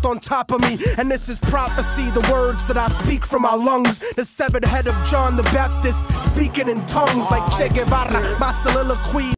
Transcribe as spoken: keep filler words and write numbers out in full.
Christ on top of me. And this is prophecy, the words that I speak from my lungs. The severed head of John the Baptist, speaking in tongues like Che Guevara. My soliloquy